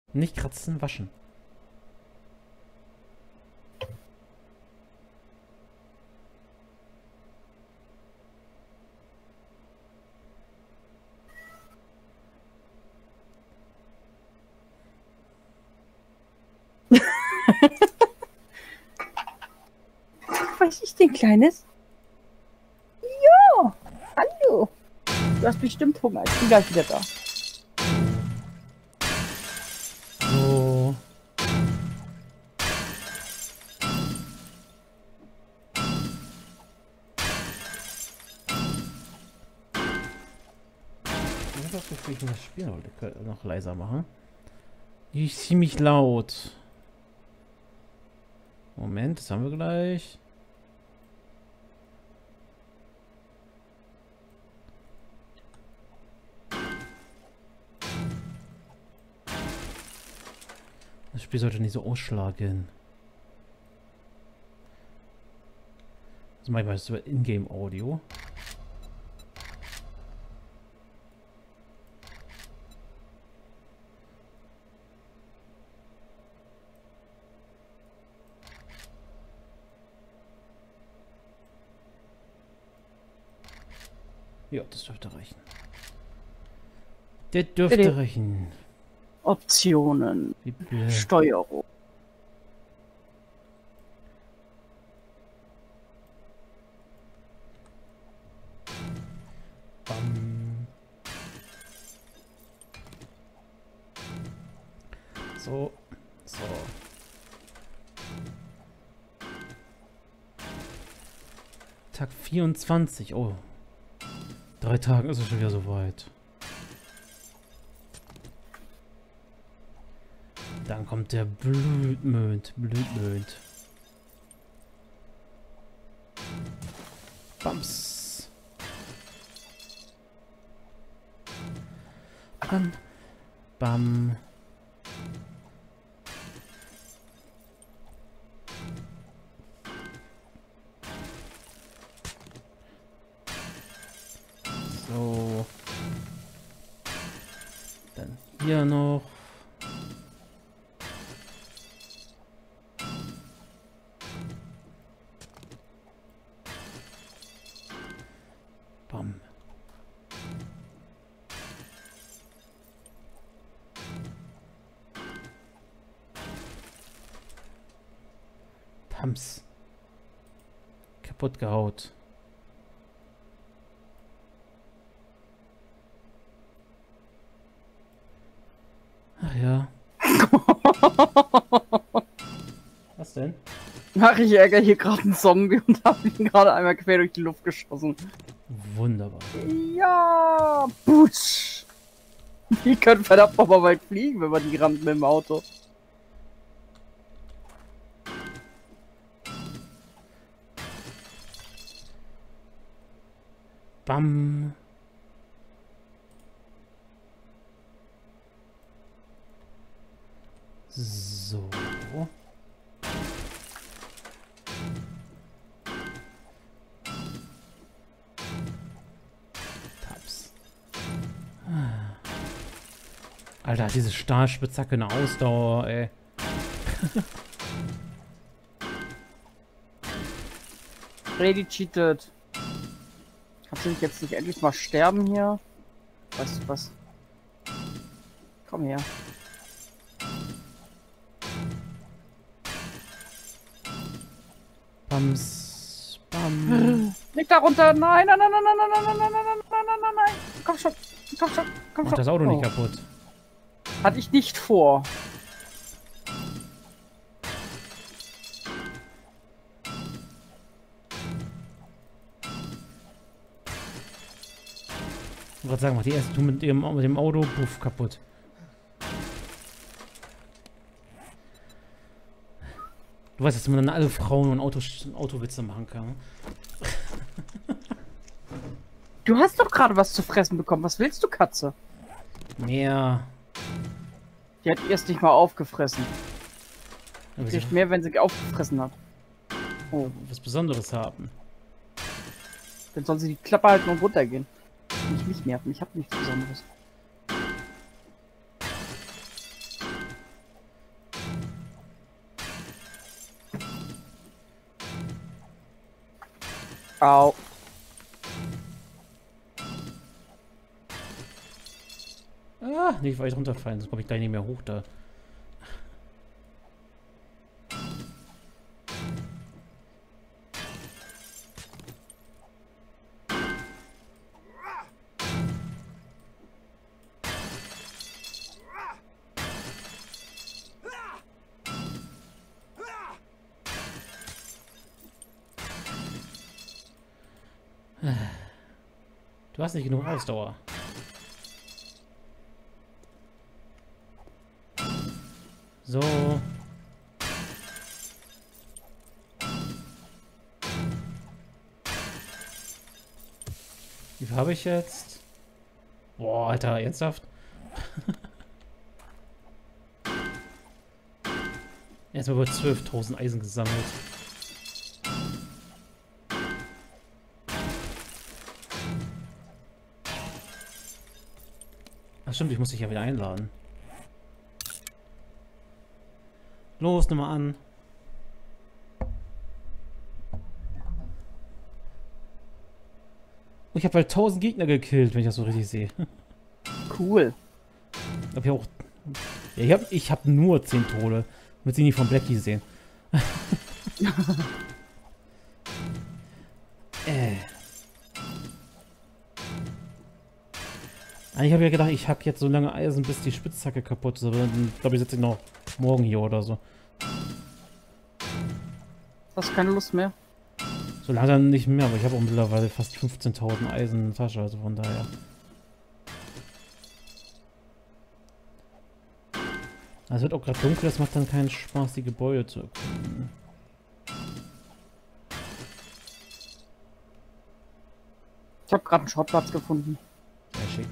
Nicht kratzen, waschen. Was ist denn, Kleines? Ja, hallo. Du hast bestimmt Hunger. Ich bin gleich wieder da. So. Ich habe das Gefühl, ich muss das Spiel noch leiser machen. Die ist ziemlich laut. Moment, das haben wir gleich. Das Spiel sollte nicht so ausschlagen. Also manchmal ist es über Ingame-Audio. Ja, das dürfte reichen. Der dürfte reichen. Optionen. Steuerung. Bam. So. So. Tag 24. Oh. 3 Tagen ist es schon wieder so weit. Dann kommt der Blutmond. Blutmond. Bams. Bam. Bam. So. Dann hier noch. Bam. Pams. Kaputt gehaut. Ach ja. Was denn? Ach, ich ärgere hier gerade einen Zombie und habe ihn gerade einmal quer durch die Luft geschossen. Wunderbar. Ja, putsch. Die können verdammt nochmal weit fliegen, wenn man die rammt mit dem Auto. Bam. So. Taps. Alter, diese Stahlspitzhacke eine Ausdauer, ey. Freddy cheatet. Kannst du jetzt nicht endlich mal sterben hier? Weißt du was? Komm her. Bams. Bam. Leg da runter! Nein, nein, nein, nein, nein, nein, nein, nein, nein, nein, nein, nein, nein, nein! Komm schon! Komm schon! Komm Mach schon! das Auto nicht kaputt. Hatte ich nicht vor. Ich wollte sagen, mach die erst du mit dem Auto, puff, kaputt. Du weißt, dass man dann alle Frauen und Autowitze machen kann. Du hast doch gerade was zu fressen bekommen. Was willst du, Katze? Mehr. Die hat erst nicht mal aufgefressen. Ja, Die kriegt mehr, wenn sie aufgefressen hat. Oh. Was Besonderes haben. Dann soll sie die Klappe halten und runtergehen. Nicht mich nerven. Ich hab nichts Besonderes. Au. Ah, nicht weit runterfallen, sonst komme ich gleich nicht mehr hoch da. Du hast nicht genug Ausdauer. So. Wie viel habe ich jetzt? Boah, Alter, ernsthaft? Erstmal über 12.000 Eisen gesammelt. Ach stimmt, ich muss dich ja wieder einladen. Los, nimm mal an. Ich habe halt 1000 Gegner gekillt, wenn ich das so richtig sehe. Cool. Hab ich auch. Ja, ich hab nur 10 Tode. Damit sie nicht von Blackie sehen. Ich habe ja gedacht, ich habe jetzt so lange Eisen, bis die Spitzhacke kaputt ist. Aber dann glaube ich, sitze ich noch morgen hier oder so. Hast keine Lust mehr? So langsam nicht mehr, aber ich habe auch mittlerweile fast 15.000 Eisen in der Tasche, also von daher. Es wird auch gerade dunkel, das macht dann keinen Spaß, die Gebäude zu erkunden. Ich habe gerade einen Schrottplatz gefunden. Sehr schick.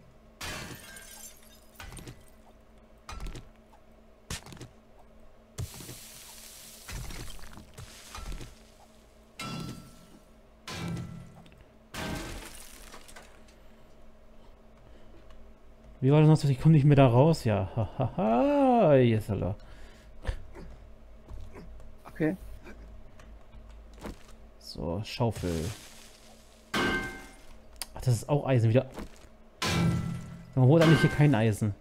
Wie war das noch? Ich komme nicht mehr da raus? Ja. Hahaha. Yes, hallo. Okay. So, Schaufel. Ach, das ist auch Eisen wieder. Man holt eigentlich hier kein Eisen.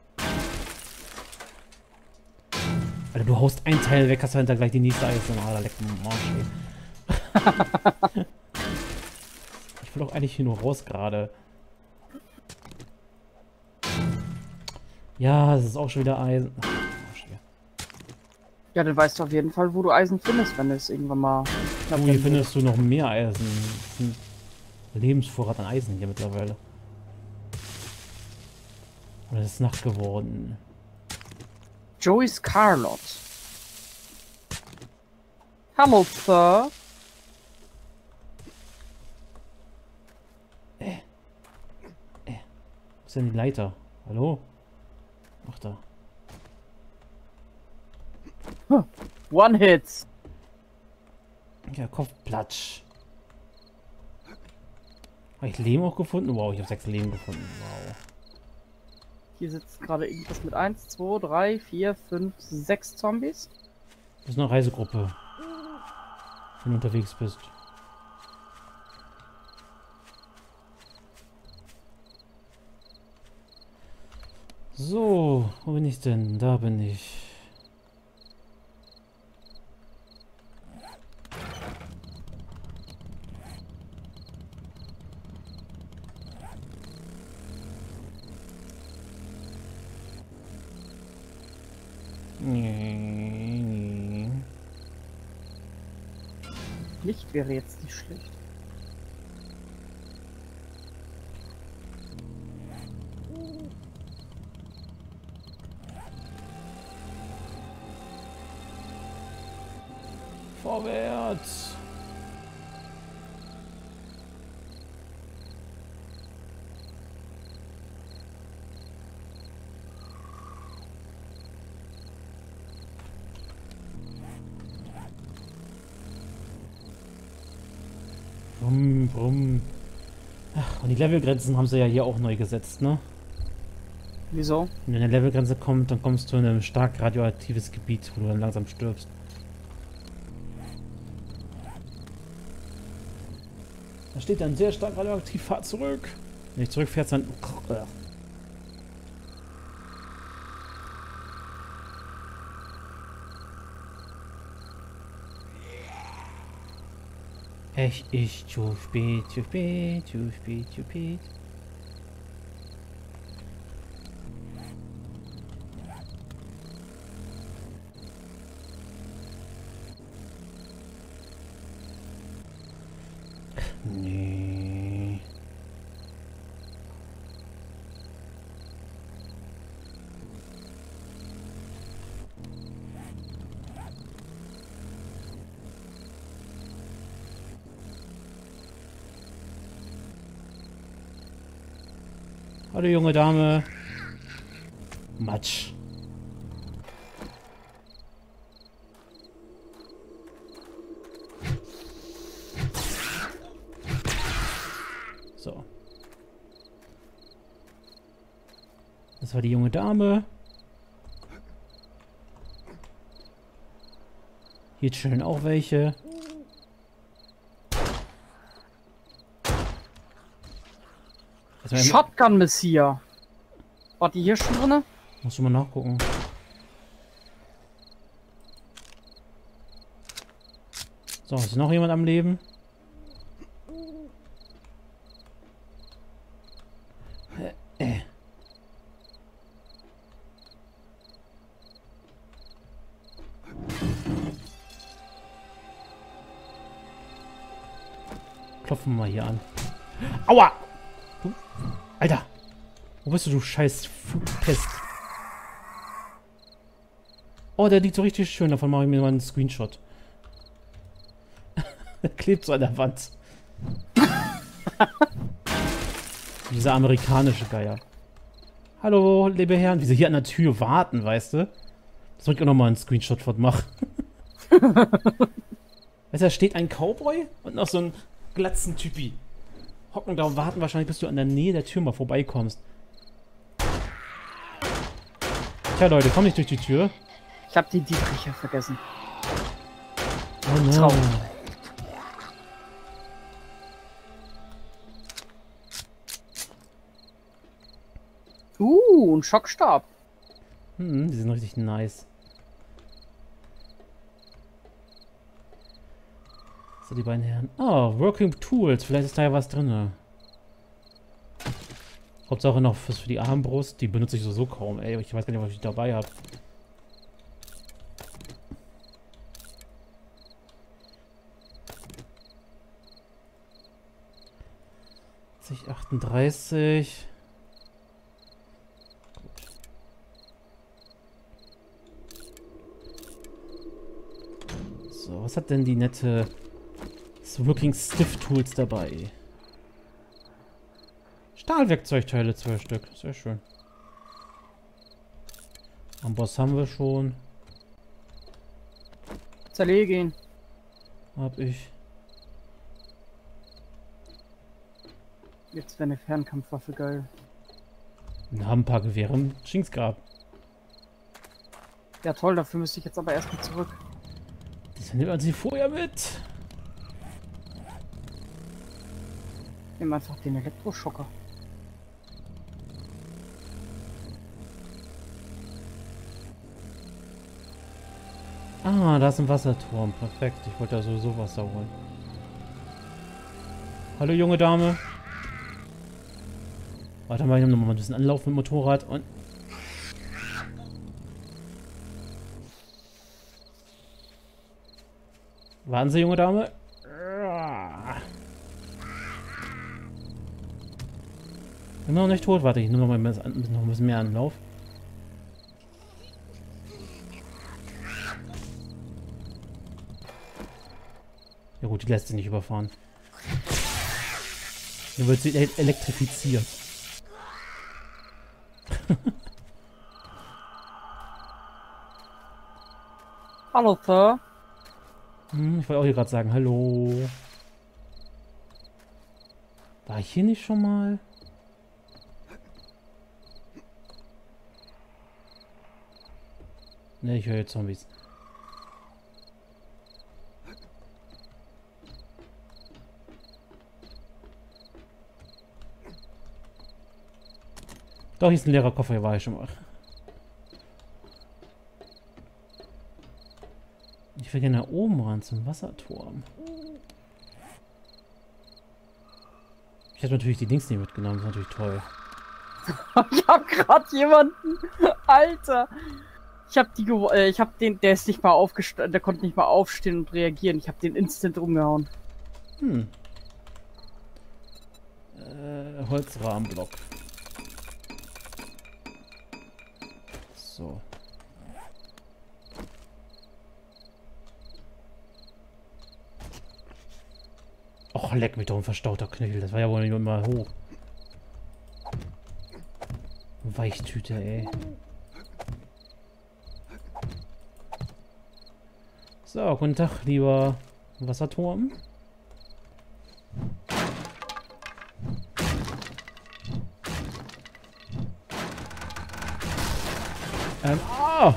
Alter, du haust ein Teil weg, hast dahinter gleich die nächste Eisen. Ah, da leckt ein Arsch, ey. Ich will doch eigentlich hier nur raus gerade. Ja, das ist auch schon wieder Eisen. Ja, dann weißt du auf jeden Fall, wo du Eisen findest, wenn es irgendwann mal... Oh, hier findest du noch mehr Eisen. Ein Lebensvorrat an Eisen hier mittlerweile. Und es ist Nacht geworden. Joey Scarlett. Hallo, Sir. Wo ist denn die Leiter? Hallo? Ach da. One Hit. Ja, Kopfplatsch. Habe ich Leben auch gefunden? Wow, ich habe 6 Leben gefunden. Wow. Hier sitzt gerade irgendwas mit 1, 2, 3, 4, 5, 6 Zombies. Das ist eine Reisegruppe. Wenn du unterwegs bist. So, wo bin ich denn? Da bin ich. Licht wäre jetzt nicht schlecht. Vorwärts! Brumm, brumm. Ach, und die Levelgrenzen haben sie ja hier auch neu gesetzt, ne? Wieso? Wenn eine Levelgrenze kommt, dann kommst du in ein stark radioaktives Gebiet, wo du dann langsam stirbst. Da steht dann sehr stark radioaktiv, fahr zurück. Wenn ich zurückfährt, dann... Es ist zu spät, zu spät, zu spät, zu spät. Nee. Hallo junge Dame. Matsch. So. Das war die junge Dame. Hier chillen auch welche. Shotgun Messiah. War die hier schon drinne? Musst du mal nachgucken. So, ist noch jemand am Leben? Klopfen wir mal hier an. Aua! Du, Alter! Wo bist du, du scheiß Pest? Oh, der liegt so richtig schön. Davon mache ich mir mal einen Screenshot. Der klebt so an der Wand. Dieser amerikanische Geier. Hallo, liebe Herren. Wie sie hier an der Tür warten, weißt du? Das soll ich auch nochmal einen Screenshot von machen. Weißt du, da steht ein Cowboy und noch so ein Glatzen-Typi. Hocken da und warten wahrscheinlich, bis du an der Nähe der Tür mal vorbeikommst. Tja, Leute, komm nicht durch die Tür. Ich hab die Dietriche vergessen. Oh nein. Traurig. Ein Schockstab. Die sind richtig nice. So, die beiden Herren. Oh, Working Tools. Vielleicht ist da ja was drin. Hauptsache noch was für die Armbrust. Die benutze ich so kaum, ey. Ich weiß gar nicht, was ich dabei habe. Sich 38. So, was hat denn die nette Working Stiff Tools dabei? Stahlwerkzeugteile, 2 Stück. Sehr schön. Amboss haben wir schon. Zerlegen. Hab ich. Jetzt wäre eine Fernkampfwaffe geil. Wir haben ein paar Gewehre im Schingsgrab. Ja toll, dafür müsste ich jetzt aber erstmal zurück. Das nimmt man sie vorher mit. Nimm einfach den Elektroschocker. Ah, da ist ein Wasserturm. Perfekt. Ich wollte da sowieso Wasser holen. Hallo, junge Dame. Warte mal, ich nehme noch mal ein bisschen Anlauf mit dem Motorrad und... Warten Sie, junge Dame. Ich bin noch nicht tot. Warte, ich nehme noch mal ein bisschen mehr Anlauf. Ja gut, die lässt sich nicht überfahren. Dann wird sie elektrifiziert. Hallo, Sir. Ich wollte auch hier gerade sagen, hallo. War ich hier nicht schon mal? Ne, ich höre jetzt Zombies. Doch, hier ist ein leerer Koffer, hier war ich schon mal. Ich will gerne nach oben ran zum Wasserturm. Ich habe natürlich die Dings nicht mitgenommen, das ist natürlich toll. Ich hab grad jemanden. Alter. Ich hab den, der ist nicht mal aufgestanden, der konnte nicht mal aufstehen und reagieren. Ich hab den instant umgehauen. Hm. Holzrahmenblock. So. Och, leck mich doch, ein verstauchter Knöchel. Das war ja wohl nicht mal hoch. Weichtüte, ey. So, guten Tag, lieber Wasserturm. Ah!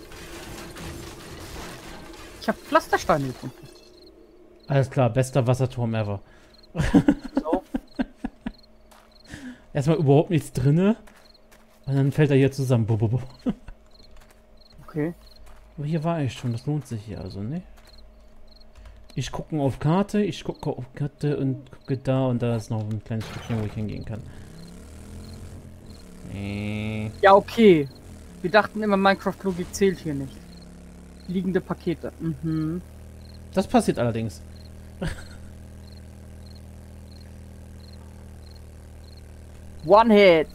Ich hab Pflastersteine gefunden. Alles klar, bester Wasserturm ever. So. Erstmal überhaupt nichts drinne. Und dann fällt er hier zusammen. Okay. Aber hier war ich schon, das lohnt sich hier also, ne? Ich gucke auf Karte, und gucke da und da ist noch ein kleines Stückchen, wo ich hingehen kann. Ja, okay. Wir dachten immer, Minecraft-Logik zählt hier nicht. Liegende Pakete. Mhm. Das passiert allerdings. One Hit.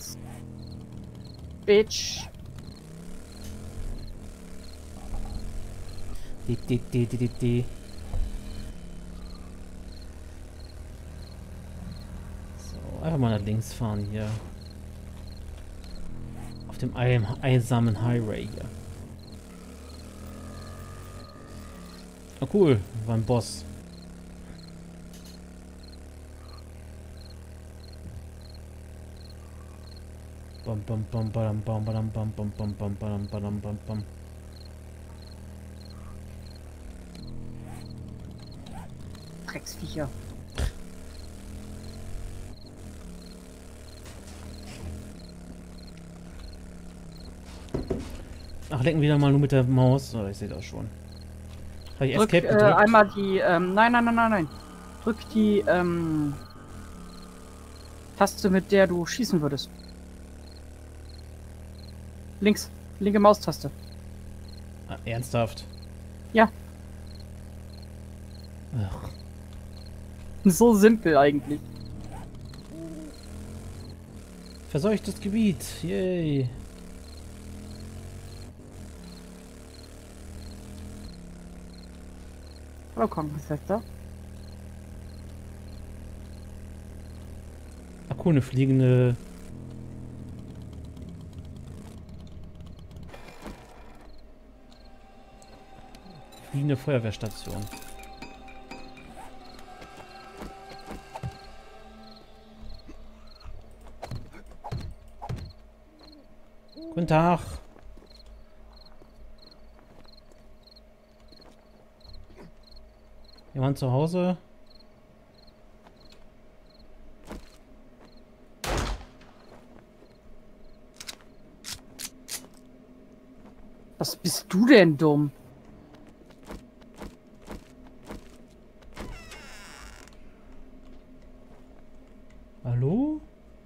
Bitch. Die. So, einfach mal nach links fahren hier. Auf dem einsamen Highway hier. Oh cool, war ein Boss. Bam bam bam bam bam bam bam bam bam bam bam bam bam bam. Drecksviecher. Ach, lenken wieder mal nur mit der Maus. Oh, ich sehe das schon. Habe ich Drück, Escape gedrückt? einmal die, nein. Drück die, Taste, mit der du schießen würdest. Links. Linke Maustaste. Ah, ernsthaft? Ja. Ach. So simpel eigentlich. Verseuchtes Gebiet. Yay. Hallo Krankenschwester. Ach cool, eine fliegende... Fliegende Feuerwehrstation. Guten Tag. Jemand zu Hause? Was bist du denn dumm? Hallo?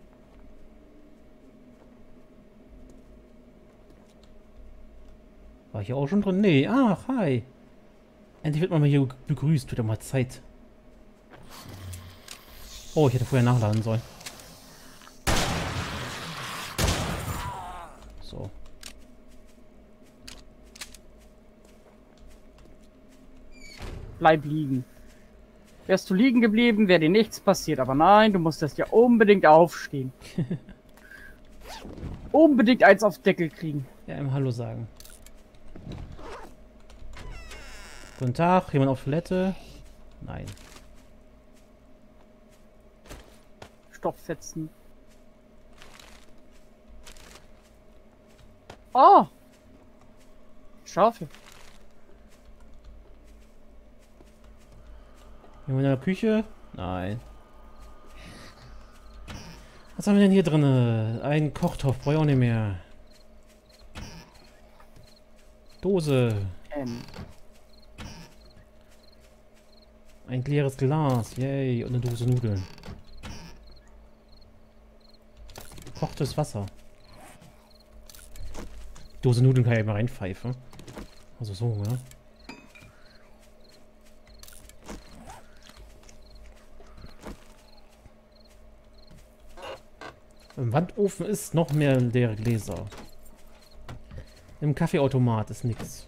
War ich auch schon drin? Nee. Ach, hi. Endlich wird man mal hier begrüßt. Wird ja mal Zeit. Oh, ich hätte vorher nachladen sollen. So. Bleib liegen. Wärst du liegen geblieben, wäre dir nichts passiert. Aber nein, du musstest ja unbedingt aufstehen. Unbedingt eins auf Deckel kriegen. Ja, im Hallo sagen. Guten Tag, jemand auf Toilette? Nein. Stopfetzen. Oh! Schaufel. Jemand in der Küche? Nein. Was haben wir denn hier drin? Ein Kochtopf, brauche ich auch nicht mehr. Dose. Ein leeres Glas, yay, und eine Dose Nudeln. Kochtes Wasser. Dose Nudeln kann ich ja mal reinpfeifen. Also so, ne? Im Wandofen ist noch mehr leere Gläser. Im Kaffeeautomat ist nix.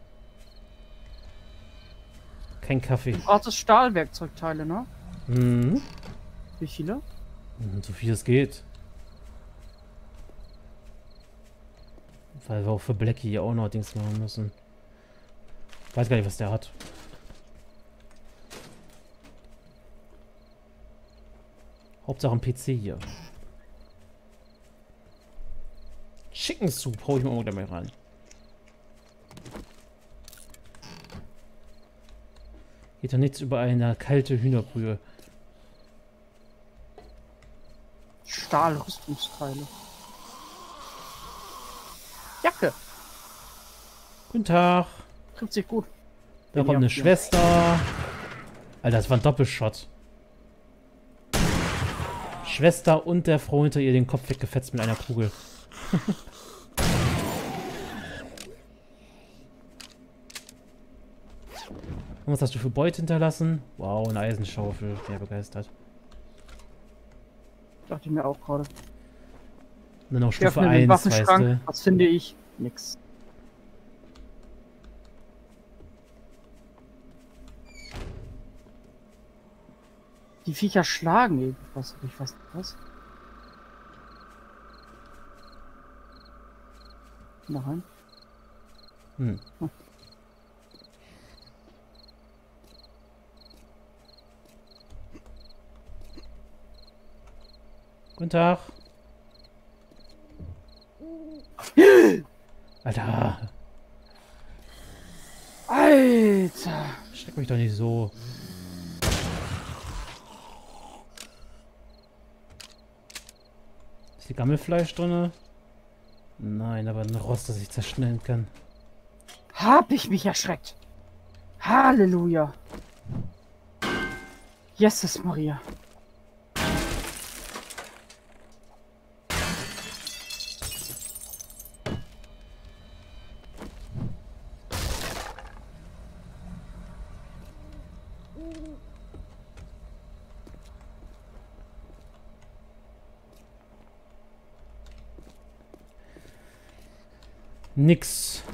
Kein Kaffee. Du brauchst Stahlwerkzeugteile, ne? Mhm. Wie viele? So viel es geht. Weil wir auch für Blackie hier auch noch Dings machen müssen. Weiß gar nicht, was der hat. Hauptsache ein PC hier. Chicken Soup hau ich mir auch mal rein. Geht doch nichts über eine kalte Hühnerbrühe. Stahlrüstungsteile. Jacke. Guten Tag. Trifft sich gut. Da kommt eine Schwester. Alter, das war ein Doppelshot. Schwester und der Freund hat ihr den Kopf weggefetzt mit einer Kugel. Und was hast du für Beute hinterlassen? Wow, eine Eisenschaufel. Sehr begeistert. Dachte ich mir auch gerade. Und dann noch Ich Stufe öffne den 1, weißt Waffenschrank. du. Was finde ich? Nix. Die Viecher schlagen irgendwas. Ich weiß nicht was. Nein. Hm. Guten Tag. Alter, Alter! schreck mich doch nicht so. Ist hier Gammelfleisch drin? Nein, aber ein Rost, das ich zerschneiden kann. Hab ich mich erschreckt! Halleluja! Jesus Maria! Nix.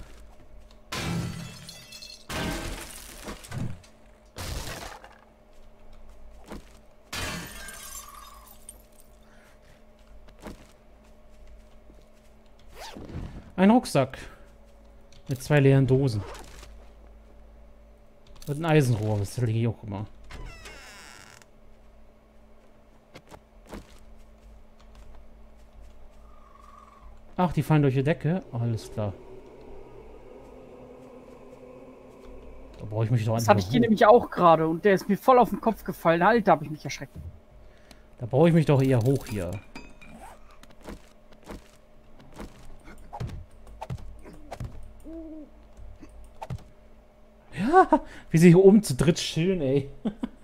Ein Rucksack. Mit 2 leeren Dosen. Und ein Eisenrohr, das liege ich auch immer. Ach, die fallen durch die Decke? Alles klar. Da brauche ich mich doch Das einfach hatte ich hier nämlich auch gerade und der ist mir voll auf den Kopf gefallen. Alter, hab ich mich erschreckt. Da brauche ich mich doch eher hoch hier. Ja, wie sie hier oben zu dritt chillen, ey.